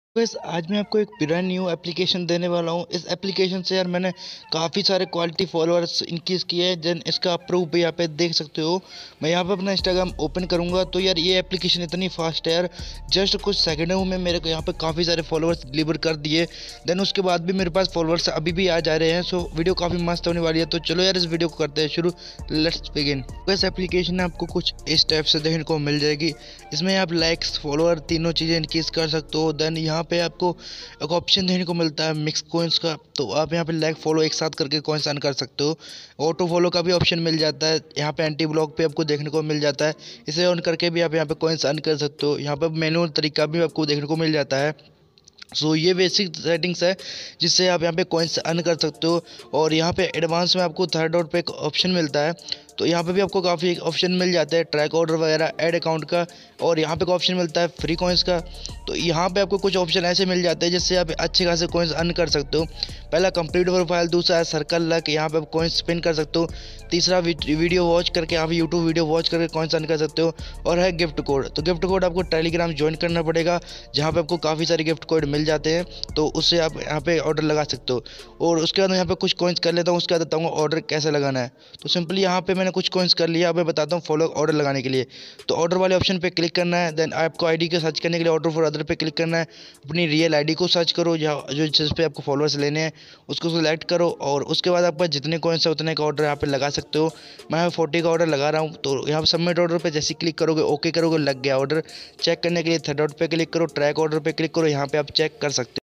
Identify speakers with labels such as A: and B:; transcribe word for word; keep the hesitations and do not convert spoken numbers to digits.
A: बस आज मैं आपको एक ब्रांड न्यू एप्लीकेशन देने वाला हूँ। इस एप्लीकेशन से यार मैंने काफ़ी सारे क्वालिटी फॉलोअर्स इंक्रीज़ किए हैं। देन इसका प्रूफ भी यहाँ पे देख सकते हो। मैं यहाँ पे अपना इंस्टाग्राम ओपन करूँगा तो यार ये एप्लीकेशन इतनी फास्ट है यार, जस्ट कुछ सेकंडों में मेरे को यहाँ पे काफ़ी सारे फॉलोअर्स डिलीवर कर दिए। देन उसके बाद भी मेरे पास फॉलोअर्स अभी भी आ जा रहे हैं। सो वीडियो काफ़ी मस्त होने वाली है, तो चलो यार इस वीडियो को करते हैं शुरू। Let's begin. इस एप्लीकेशन में आपको कुछ इस टाइप से देखने को मिल जाएगी। इसमें आप लाइक्स फॉलोअर तीनों चीज़ें इंक्रीज़ कर सकते हो। देन यहाँ पे आपको एक ऑप्शन देखने को मिलता है मिक्स कॉइन्स का, तो आप यहाँ पे लाइक फॉलो एक साथ करके कॉइन्स अर्न कर सकते हो। ऑटो फॉलो का भी ऑप्शन मिल जाता है। यहाँ पे एंटी ब्लॉक पे आपको देखने को मिल जाता है। इसे ऑन करके भी आप यहाँ पे कॉइन्स अर्न कर सकते हो। यहाँ पे मैनुअल तरीका भी आपको देखने को मिल जाता है। सो so, ये बेसिक सेटिंग्स है जिससे आप यहाँ पे कॉइन्स अर्न कर सकते हो। और यहाँ पे एडवांस में आपको थर्ड डॉट पे एक ऑप्शन मिलता है, तो यहाँ पे भी आपको काफ़ी ऑप्शन मिल जाते हैं, ट्रैक ऑर्डर वगैरह, ऐड अकाउंट का। और यहाँ पे एक ऑप्शन मिलता है फ्री कॉइन्स का। तो यहाँ पे आपको कुछ ऑप्शन ऐसे मिल जाते हैं जिससे आप अच्छे खासे कॉइन्स अर्न कर सकते हो। पहला कंप्लीट प्रोफाइल, दूसरा है सर्कल लक, यहाँ पे आप कॉइन्स स्पिन कर सकते हो। तीसरा वीडियो वॉच करके आप यूट्यूब वीडियो वॉच करके कॉइन्स अर्न कर सकते हो। और है गिफ्ट कोड, तो गिफ्ट कोड आपको टेलीग्राम ज्वाइन करना पड़ेगा, जहाँ पे आपको काफ़ी सारे गिफ्ट कोड मिल जाते हैं, तो उससे आप यहाँ पे ऑर्डर लगा सकते हो। और उसके बाद मैं यहाँ पे कुछ कॉइन्स कर लेता हूँ, उसके बाद बताऊँगा ऑर्डर कैसे लगाना है। तो सिंपली यहाँ पे मैंने कुछ कॉइन्स कर लिया, अब मैं बताता हूँ फॉलो ऑर्डर लगाने के लिए। तो ऑर्डर वाले ऑप्शन पे क्लिक करना है। देन आपको आईडी को सर्च करने के लिए ऑर्डर फॉर अदर पे क्लिक करना है। अपनी रियल आईडी को सर्च करो, जहाँ जो जिस पे आपको फॉलोअर्स लेने हैं उसको सिलेक्ट करो, और उसके बाद आपका जितने कॉइन्स है उतने का ऑर्डर यहाँ पे लगा सकते हो। मैं फोर्टी का ऑर्डर लगा रहा हूँ, तो यहाँ पे सबमिट ऑर्डर पे जैसे क्लिक करोगे, ओके करोगे, लग गया ऑर्डर। चेक करने के लिए थर्ड डॉट पे क्लिक करो, ट्रैक ऑर्डर पे क्लिक करो, यहाँ पे आप चेक कर सकते हो।